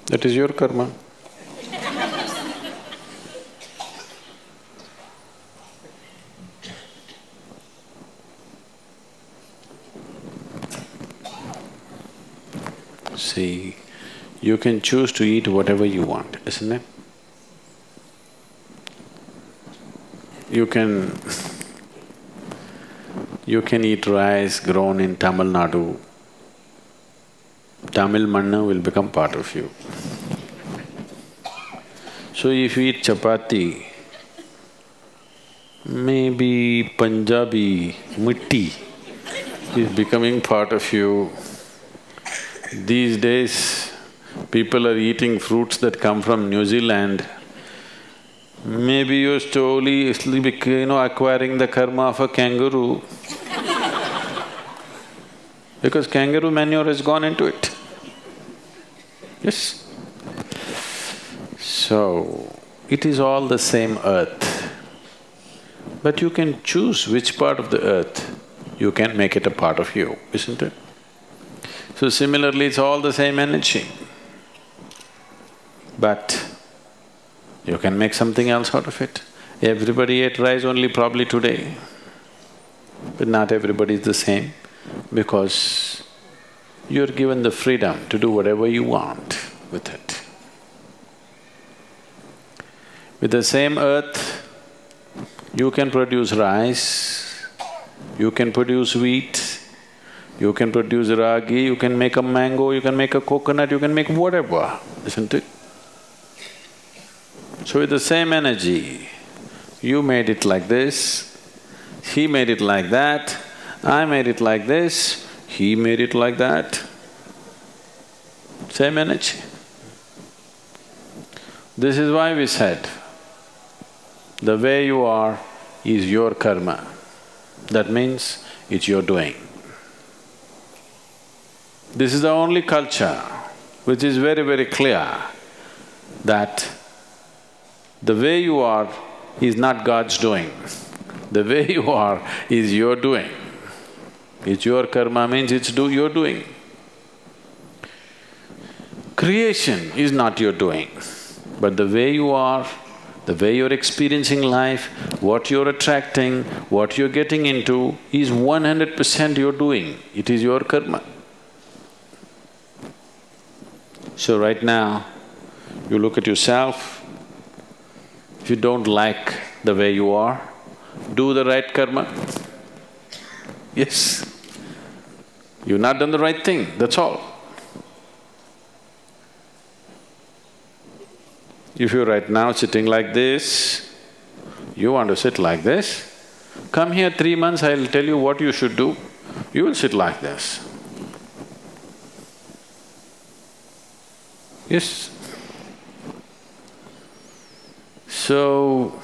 That is your karma. See, you can choose to eat whatever you want, isn't it? You can eat rice grown in Tamil Nadu. Tamil manna will become part of you. So if you eat chapati, maybe Punjabi mitti is becoming part of you. These days, people are eating fruits that come from New Zealand. Maybe you're slowly, acquiring the karma of a kangaroo because kangaroo manure has gone into it. Yes. So, it is all the same earth, but you can choose which part of the earth you can make it a part of you, isn't it? So similarly, it's all the same energy, but you can make something else out of it. Everybody ate rice only probably today, but not everybody is the same because you're given the freedom to do whatever you want with it. With the same earth, you can produce rice, you can produce wheat, you can produce ragi, you can make a mango, you can make a coconut, you can make whatever, isn't it? So with the same energy, you made it like this, he made it like that, I made it like this, he made it like that. Same energy. This is why we said, the way you are is your karma. That means it's your doing. This is the only culture which is very, very clear that the way you are is not God's doing. The way you are is your doing. It's your karma means it's your doing. Creation is not your doing, but the way you are, the way you're experiencing life, what you're attracting, what you're getting into is 100% your doing. It is your karma. So right now, you look at yourself, if you don't like the way you are, do the right karma. Yes, you've not done the right thing, that's all. If you're right now sitting like this, you want to sit like this, come here 3 months, I'll tell you what you should do, you will sit like this. Yes. So,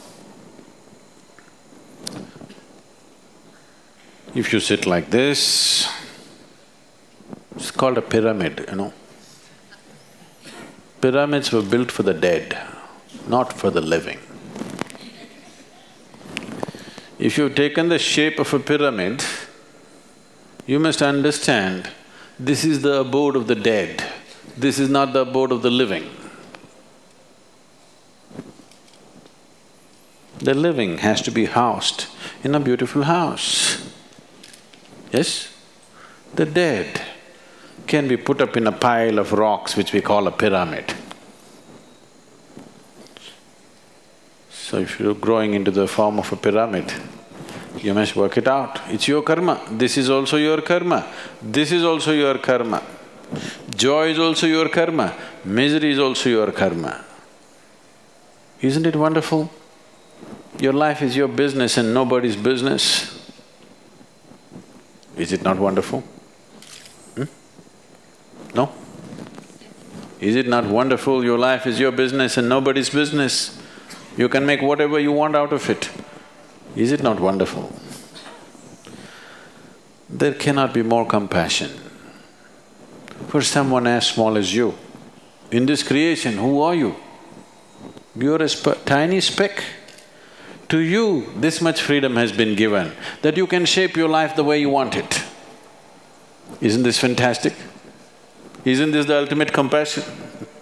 if you sit like this, it's called a pyramid, Pyramids were built for the dead, not for the living. If you've taken the shape of a pyramid, you must understand this is the abode of the dead, this is not the abode of the living. The living has to be housed in a beautiful house. Yes? The dead can be put up in a pile of rocks which we call a pyramid. So if you're growing into the form of a pyramid, you must work it out. It's your karma. This is also your karma. This is also your karma. Joy is also your karma. Misery is also your karma. Isn't it wonderful? Your life is your business and nobody's business. Is it not wonderful? No? Is it not wonderful? Your life is your business and nobody's business. You can make whatever you want out of it. Is it not wonderful? There cannot be more compassion for someone as small as you. In this creation, who are you? You're a tiny speck. To you, this much freedom has been given that you can shape your life the way you want it. Isn't this fantastic? Isn't this the ultimate compassion?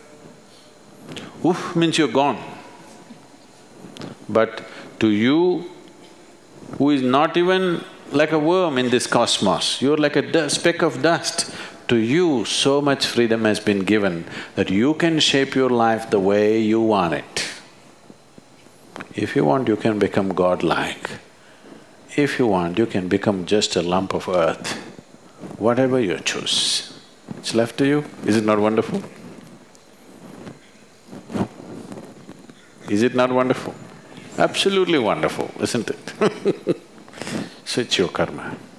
Oof means you're gone. But to you, who is not even like a worm in this cosmos, you're like a speck of dust. To you, so much freedom has been given that you can shape your life the way you want it. If you want, you can become godlike. If you want, you can become just a lump of earth. Whatever you choose, it's left to you. Is it not wonderful? No? Is it not wonderful? Absolutely wonderful, isn't it? So it's your karma.